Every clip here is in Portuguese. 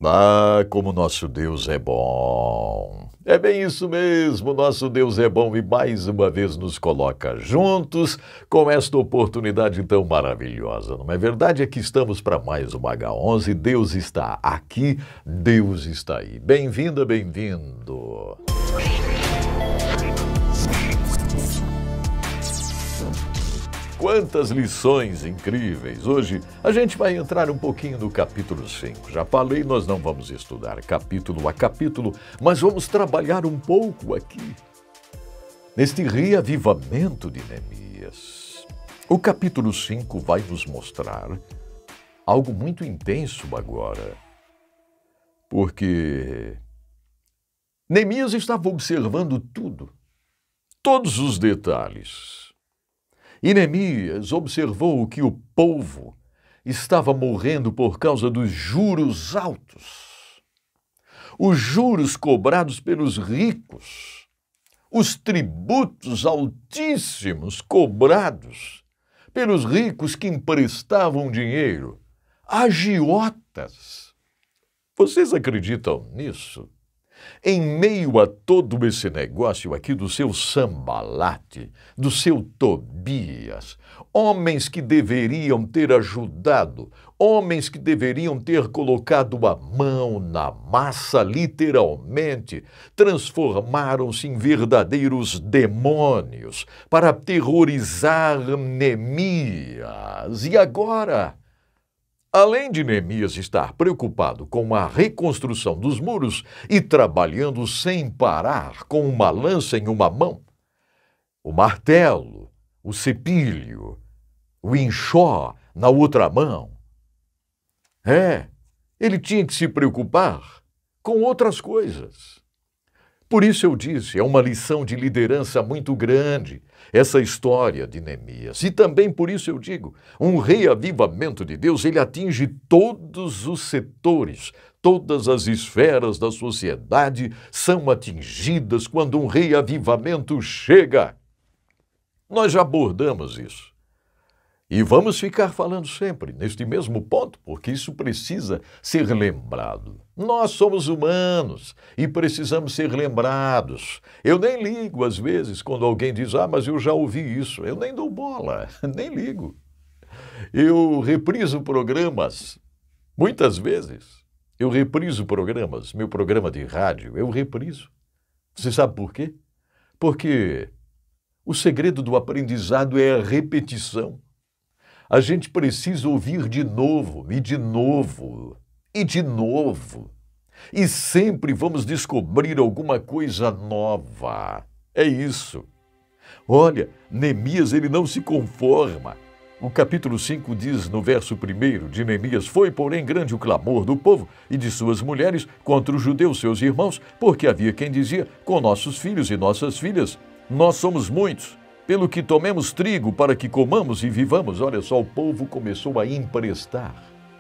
Ah, como nosso Deus é bom! É bem isso mesmo, nosso Deus é bom e mais uma vez nos coloca juntos com esta oportunidade tão maravilhosa. Não é verdade? É que estamos para mais uma H11, Deus está aqui, Deus está aí. Bem-vinda, bem-vindo! Quantas lições incríveis! Hoje a gente vai entrar um pouquinho no capítulo 5. Já falei, nós não vamos estudar capítulo a capítulo, mas vamos trabalhar um pouco aqui, neste reavivamento de Neemias. O capítulo 5 vai nos mostrar algo muito intenso agora, porque Neemias estava observando tudo, todos os detalhes. E Neemias observou que o povo estava morrendo por causa dos juros altos. Os juros cobrados pelos ricos, os tributos altíssimos cobrados pelos ricos que emprestavam dinheiro, agiotas. Vocês acreditam nisso? Em meio a todo esse negócio aqui do seu Sambalate, do seu Tobias, homens que deveriam ter ajudado, homens que deveriam ter colocado a mão na massa, literalmente, transformaram-se em verdadeiros demônios para aterrorizar Neemias. E agora, além de Neemias estar preocupado com a reconstrução dos muros e trabalhando sem parar com uma lança em uma mão, o martelo, o cepilho, o enxó na outra mão, ele tinha que se preocupar com outras coisas. Por isso eu disse, é uma lição de liderança muito grande, essa história de Neemias. E também por isso eu digo, um reavivamento de Deus, ele atinge todos os setores, todas as esferas da sociedade são atingidas quando um reavivamento chega. Nós já abordamos isso. E vamos ficar falando sempre neste mesmo ponto, porque isso precisa ser lembrado. Nós somos humanos e precisamos ser lembrados. Eu nem ligo, às vezes, quando alguém diz, mas eu já ouvi isso. Eu nem dou bola, nem ligo. Eu repriso programas, muitas vezes. Eu repriso programas, meu programa de rádio, eu repriso. Você sabe por quê? Porque o segredo do aprendizado é a repetição. A gente precisa ouvir de novo, e de novo, e de novo. E sempre vamos descobrir alguma coisa nova. É isso. Olha, Neemias, ele não se conforma. O capítulo 5 diz no verso 1 de Neemias, foi, porém, grande o clamor do povo e de suas mulheres contra os judeus, seus irmãos, porque havia quem dizia, com nossos filhos e nossas filhas, nós somos muitos, pelo que tomemos trigo para que comamos e vivamos. Olha só, o povo começou a emprestar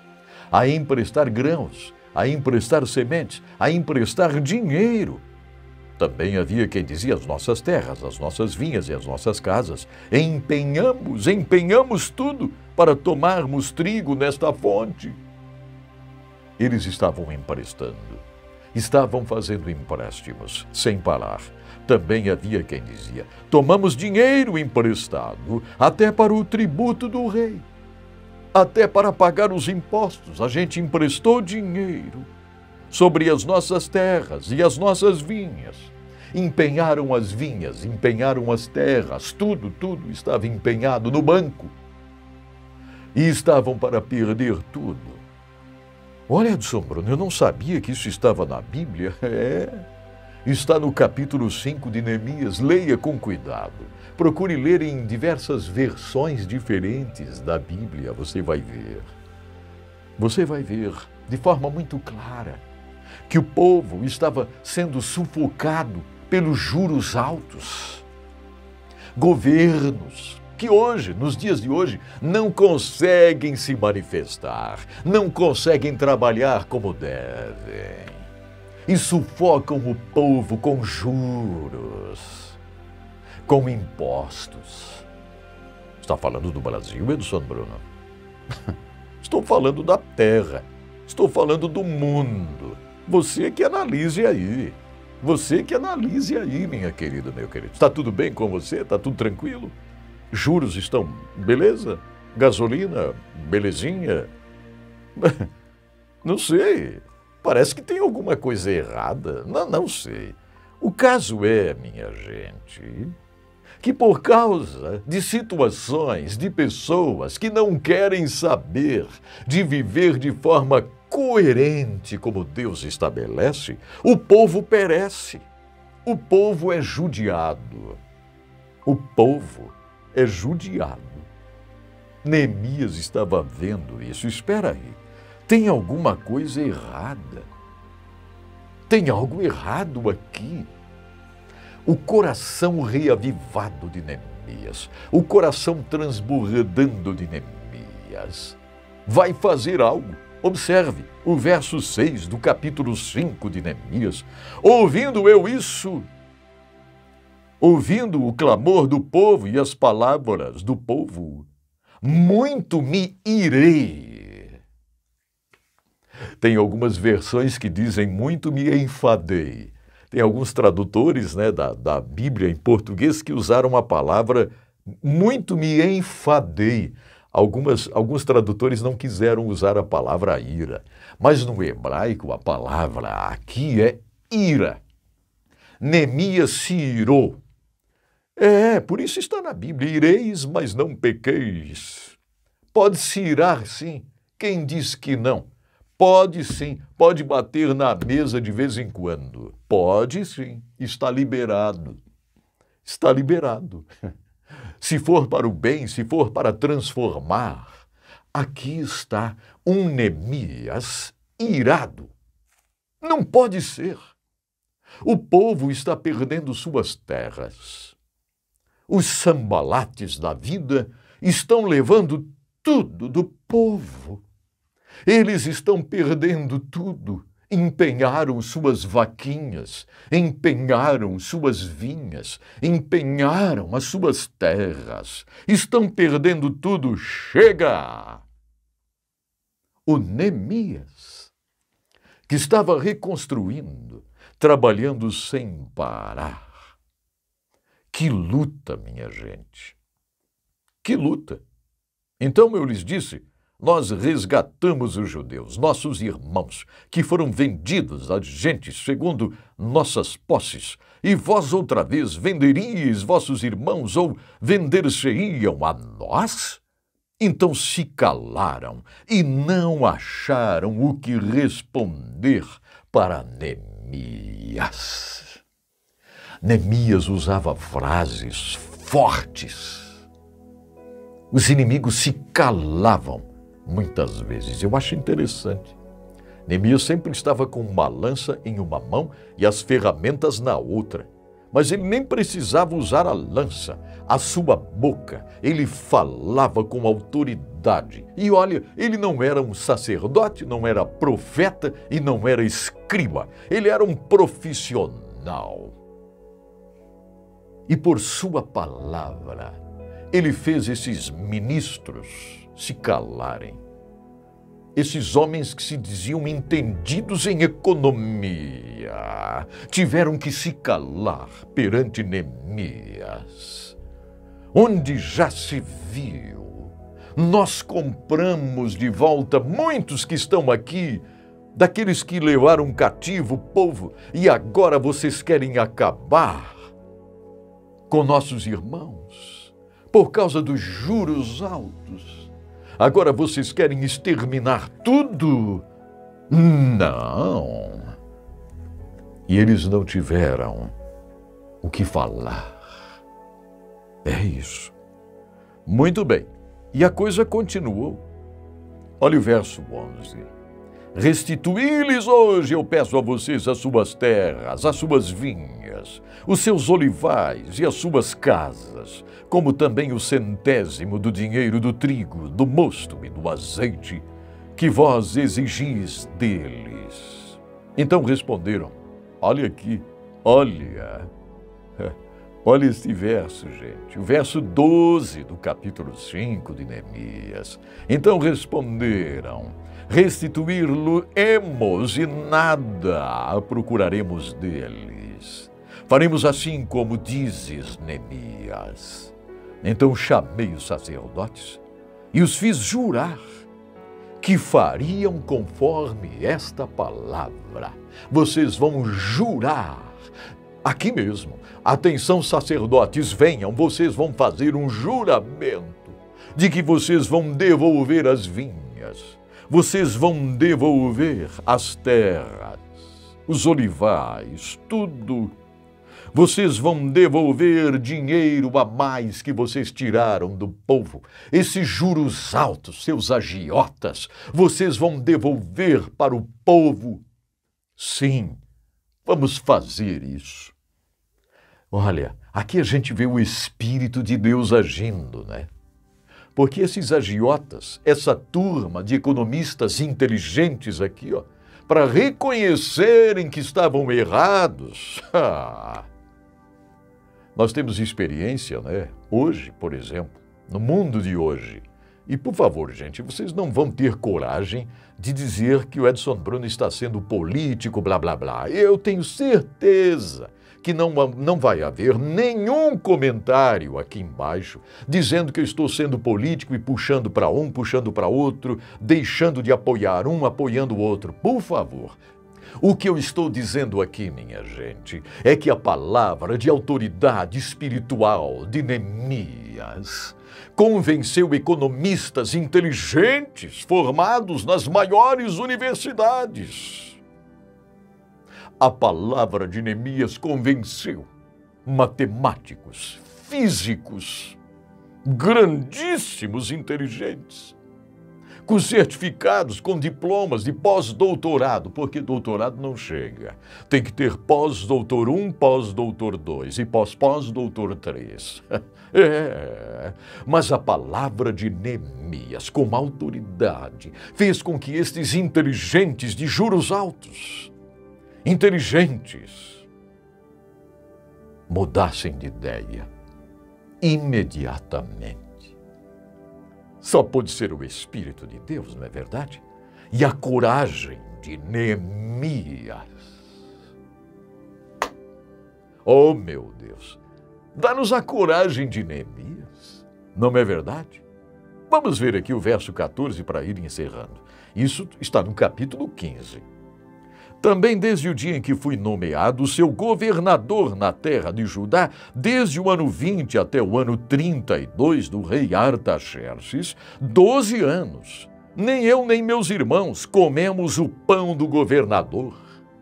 grãos, a emprestar sementes, a emprestar dinheiro. Também havia quem dizia as nossas terras, as nossas vinhas e as nossas casas. Empenhamos tudo para tomarmos trigo nesta fonte. Eles estavam emprestando, estavam fazendo empréstimos sem parar. Também havia quem dizia, tomamos dinheiro emprestado até para o tributo do rei, até para pagar os impostos. A gente emprestou dinheiro sobre as nossas terras e as nossas vinhas. Empenharam as vinhas, empenharam as terras, tudo estava empenhado no banco. E estavam para perder tudo. Olha, Edson Bruno, eu não sabia que isso estava na Bíblia. Está no capítulo 5 de Neemias. Leia com cuidado. Procure ler em diversas versões diferentes da Bíblia. Você vai ver de forma muito clara que o povo estava sendo sufocado pelos juros altos. Governos que hoje, nos dias de hoje, não conseguem se manifestar, não conseguem trabalhar como devem. E sufocam o povo com juros, com impostos. Está falando do Brasil, Edson Bruno? Estou falando da terra. Estou falando do mundo. Você que analise aí. Você que analise aí, minha querida, meu querido. Está tudo bem com você? Está tudo tranquilo? Juros estão beleza? Gasolina, belezinha? Não sei. Parece que tem alguma coisa errada. Não sei. O caso é, minha gente, que por causa de situações, de pessoas que não querem saber de viver de forma coerente como Deus estabelece, o povo perece. O povo é judiado. O povo é judiado. Neemias estava vendo isso. Espera aí. Tem alguma coisa errada. Tem algo errado aqui. O coração reavivado de Neemias, o coração transbordando de Neemias, vai fazer algo. Observe o verso 6 do capítulo 5 de Neemias. Ouvindo eu isso, ouvindo o clamor do povo e as palavras do povo, muito me irei. Tem algumas versões que dizem muito me enfadei. Tem alguns tradutores, da Bíblia em português que usaram a palavra muito me enfadei. Alguns tradutores não quiseram usar a palavra ira, mas no hebraico a palavra aqui é ira. Neemias se irou. Por isso está na Bíblia, ireis, mas não pequeis. Pode se irar, sim. Quem diz que não? Pode sim, pode bater na mesa de vez em quando. Pode sim, está liberado. Está liberado. Se for para o bem, se for para transformar, aqui está um Neemias irado. Não pode ser. O povo está perdendo suas terras. Os sambalates da vida estão levando tudo do povo. Eles estão perdendo tudo. Empenharam suas vaquinhas, empenharam suas vinhas, empenharam as suas terras. Estão perdendo tudo. Chega! O Neemias, que estava reconstruindo, trabalhando sem parar. Que luta, minha gente! Que luta! Então eu lhes disse, nós resgatamos os judeus, nossos irmãos, que foram vendidos a gente segundo nossas posses, e vós outra vez venderíeis vossos irmãos ou vender-se-iam a nós? Então se calaram e não acharam o que responder para Neemias. Neemias usava frases fortes. Os inimigos se calavam muitas vezes. Eu acho interessante. Neemias sempre estava com uma lança em uma mão e as ferramentas na outra. Mas ele nem precisava usar a lança, a sua boca. Ele falava com autoridade. E olha, ele não era um sacerdote, não era profeta e não era escriba. Ele era um profissional. E por sua palavra, ele fez esses ministros se calarem. Esses homens que se diziam entendidos em economia tiveram que se calar perante Neemias. Onde já se viu, nós compramos de volta muitos que estão aqui, daqueles que levaram cativo o povo, e agora vocês querem acabar com nossos irmãos por causa dos juros altos. Agora vocês querem exterminar tudo? Não. E eles não tiveram o que falar. É isso. Muito bem. E a coisa continuou. Olha o verso 11. Restituí-lhes hoje, eu peço a vocês, as suas terras, as suas vinhas, os seus olivais e as suas casas, como também o 100º do dinheiro do trigo, do mosto e do azeite, que vós exigis deles. Então responderam, olha aqui, olha, Olha este verso, gente, o verso 12 do capítulo 5 de Neemias. Então responderam: restituir-lo-emos e nada procuraremos deles. Faremos assim como dizes, Neemias. Então chamei os sacerdotes e os fiz jurar que fariam conforme esta palavra. Vocês vão jurar aqui mesmo. Atenção, sacerdotes, venham, vocês vão fazer um juramento de que vocês vão devolver as vinhas, vocês vão devolver as terras, os olivais, tudo. Vocês vão devolver dinheiro a mais que vocês tiraram do povo. Esses juros altos, seus agiotas, vocês vão devolver para o povo. Sim, vamos fazer isso. Olha, aqui a gente vê o Espírito de Deus agindo, né? Porque esses agiotas, essa turma de economistas inteligentes aqui, ó, para reconhecerem que estavam errados. Nós temos experiência, né? Hoje, por exemplo, no mundo de hoje. E, por favor, gente, vocês não vão ter coragem de dizer que o Edson Bruno está sendo político, blá, blá, blá. Eu tenho certeza que não vai haver nenhum comentário aqui embaixo dizendo que eu estou sendo político e puxando para um, puxando para outro, deixando de apoiar um, apoiando o outro. Por favor. O que eu estou dizendo aqui, minha gente, é que a palavra de autoridade espiritual de Neemias convenceu economistas inteligentes formados nas maiores universidades. A palavra de Neemias convenceu matemáticos, físicos, grandíssimos inteligentes, com certificados, com diplomas de pós-doutorado, porque doutorado não chega. Tem que ter pós-doutor 1, pós-doutor 2 e pós-doutor 3. Mas a palavra de Neemias, com autoridade, fez com que estes inteligentes de juros altos, inteligentes, mudassem de ideia imediatamente. Só pode ser o Espírito de Deus, não é verdade? E a coragem de Neemias. Oh, meu Deus! Dá-nos a coragem de Neemias, não é verdade? Vamos ver aqui o verso 14 para ir encerrando. Isso está no capítulo 15. Também desde o dia em que fui nomeado seu governador na terra de Judá, desde o ano 20 até o ano 32 do rei Artaxerxes, 12 anos, nem eu nem meus irmãos comemos o pão do governador.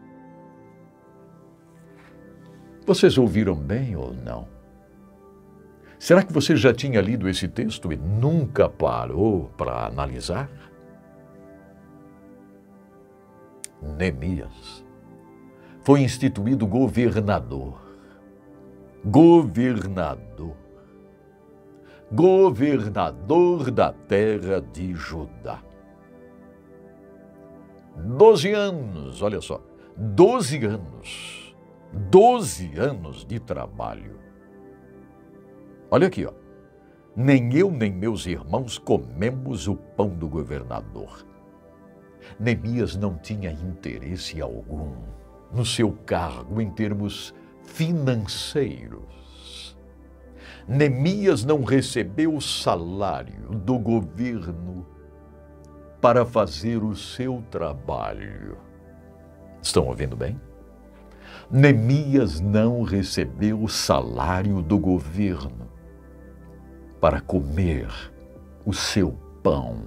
Vocês ouviram bem ou não? Será que você já tinha lido esse texto e nunca parou para analisar? Neemias foi instituído governador da terra de Judá. 12 anos, olha só, 12 anos de trabalho. Olha aqui, ó. Nem eu nem meus irmãos comemos o pão do governador. Neemias não tinha interesse algum no seu cargo em termos financeiros. Neemias não recebeu o salário do governo para fazer o seu trabalho. Estão ouvindo bem? Neemias não recebeu o salário do governo para comer o seu pão.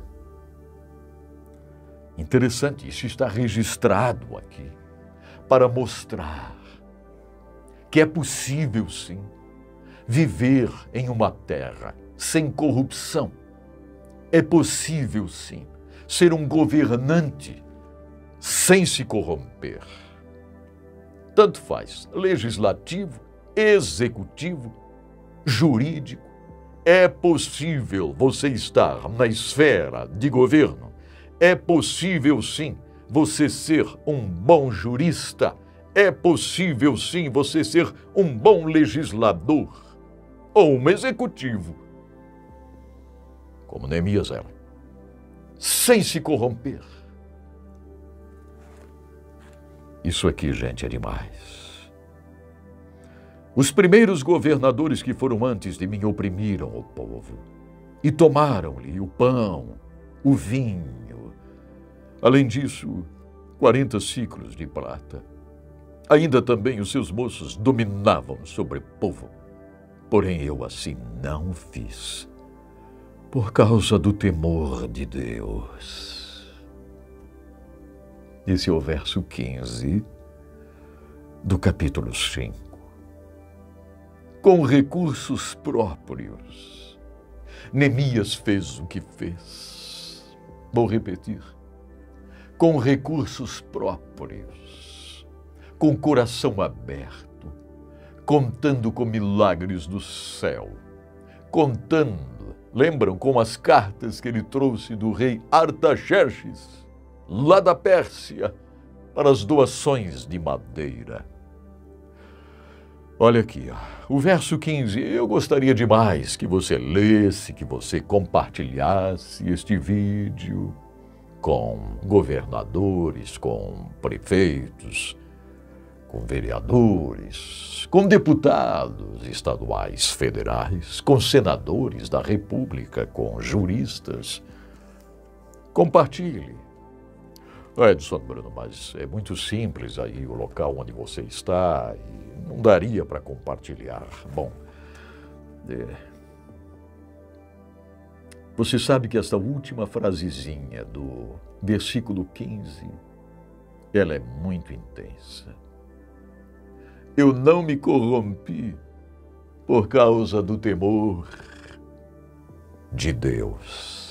Interessante, isso está registrado aqui para mostrar que é possível, sim, viver em uma terra sem corrupção. É possível, sim, ser um governante sem se corromper. Tanto faz, legislativo, executivo, jurídico. É possível você estar na esfera de governo. É possível, sim, você ser um bom jurista. É possível, sim, você ser um bom legislador ou um executivo, como Neemias era, sem se corromper. Isso aqui, gente, é demais. Os primeiros governadores que foram antes de mim oprimiram o povo e tomaram-lhe o pão, o vinho. Além disso, 40 ciclos de prata. Ainda também os seus moços dominavam sobre o povo. Porém, eu assim não fiz, por causa do temor de Deus. Esse é o verso 15 do capítulo 5. Com recursos próprios, Neemias fez o que fez. Vou repetir. Com recursos próprios, com coração aberto, contando com milagres do céu, contando, lembram, com as cartas que ele trouxe do rei Artaxerxes, lá da Pérsia, para as doações de madeira. Olha aqui, o verso 15, eu gostaria demais que você lesse, que você compartilhasse este vídeo com governadores, com prefeitos, com vereadores, com deputados estaduais, federais, com senadores da República, com juristas. Compartilhe. Edson Bruno, mas é muito simples aí o local onde você está e não daria para compartilhar. Bom, você sabe que essa última frasezinha do versículo 15, ela é muito intensa. Eu não me corrompi por causa do temor de Deus.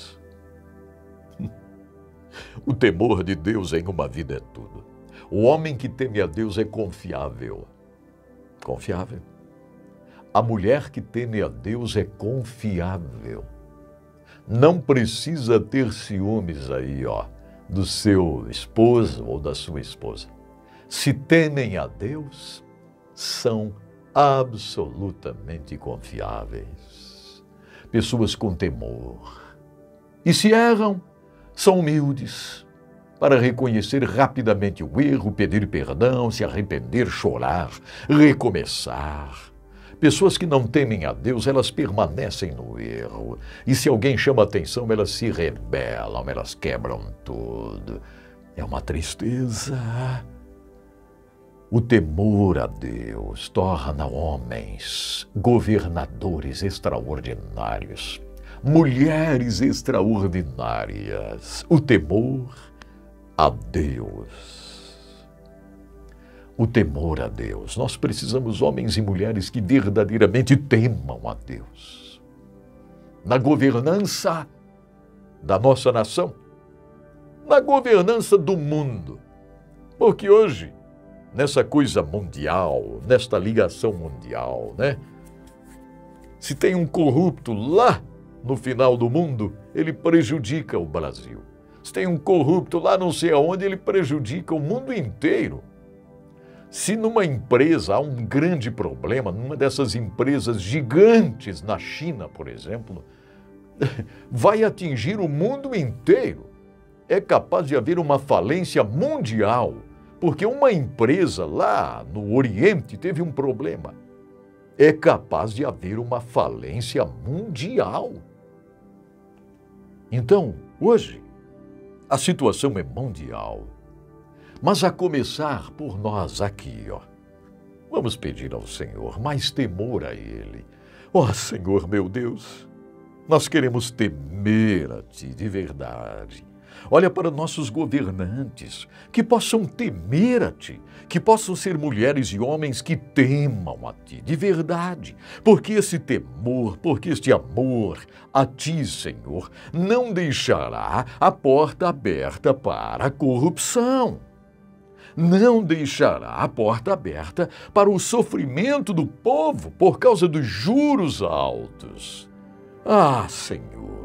O temor de Deus em uma vida é tudo. O homem que teme a Deus é confiável. Confiável. A mulher que teme a Deus é confiável. Não precisa ter ciúmes aí, do seu esposo ou da sua esposa. Se temem a Deus, são absolutamente confiáveis. Pessoas com temor. E se erram, são humildes para reconhecer rapidamente o erro, pedir perdão, se arrepender, chorar, recomeçar. Pessoas que não temem a Deus, elas permanecem no erro. E se alguém chama atenção, elas se rebelam, elas quebram tudo. É uma tristeza. O temor a Deus torna homens governadores extraordinários, mulheres extraordinárias. O temor a Deus. O temor a Deus. Nós precisamos de homens e mulheres que verdadeiramente temam a Deus. Na governança da nossa nação, na governança do mundo. Porque hoje, nessa coisa mundial, nesta ligação mundial, se tem um corrupto lá no final do mundo, ele prejudica o Brasil. Se tem um corrupto lá não sei aonde, ele prejudica o mundo inteiro. Se numa empresa há um grande problema, numa dessas empresas gigantes na China, por exemplo, vai atingir o mundo inteiro. É capaz de haver uma falência mundial, porque uma empresa lá no Oriente teve um problema. É capaz de haver uma falência mundial. Então, hoje, a situação é mundial. Mas a começar por nós aqui, vamos pedir ao Senhor mais temor a Ele. Senhor meu Deus, nós queremos temer a Ti de verdade. Olha para nossos governantes, que possam temer a Ti, que possam ser mulheres e homens que temam a Ti de verdade, porque esse temor, porque este amor a Ti, Senhor, não deixará a porta aberta para a corrupção. Não deixará a porta aberta para o sofrimento do povo por causa dos juros altos. Senhor,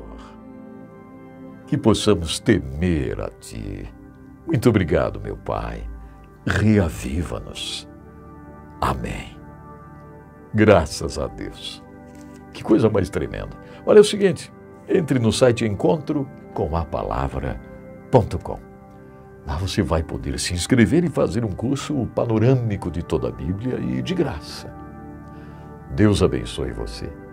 que possamos temer a Ti. Muito obrigado, meu Pai. reaviva-nos. Amém. Graças a Deus. Que coisa mais tremenda. Olha, é o seguinte, entre no site encontrocomapalavra.com. Lá você vai poder se inscrever e fazer um curso panorâmico de toda a Bíblia e de graça. Deus abençoe você.